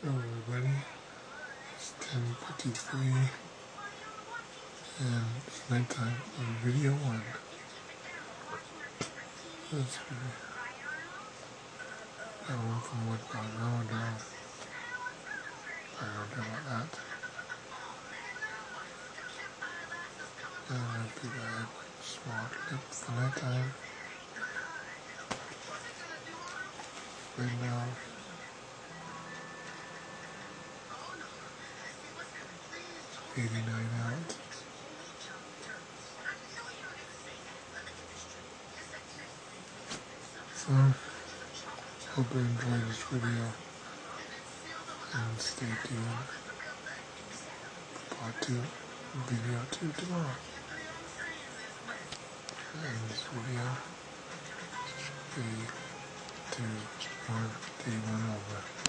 Hello everybody, it's 10:53 and it's nighttime on video 1. That's pretty. That one from what about an hour down. I don't know about that. And I think I have a small clip for nighttime. Right now. $89 out. So, hope you enjoy this video and stay tuned for part 2, video 2 tomorrow. And this video, 3, 2, 1, day 1 over.